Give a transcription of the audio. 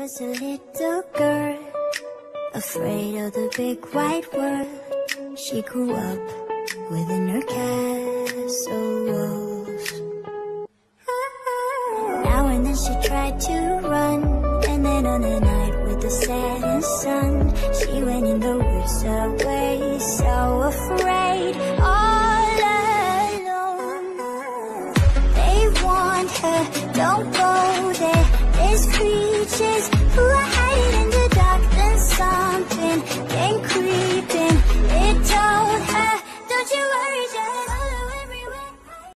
was a little girl, afraid of the big white world. She grew up within her castle walls. Now and then she tried to run, and then on a night with the setting sun, she went in the woods away, so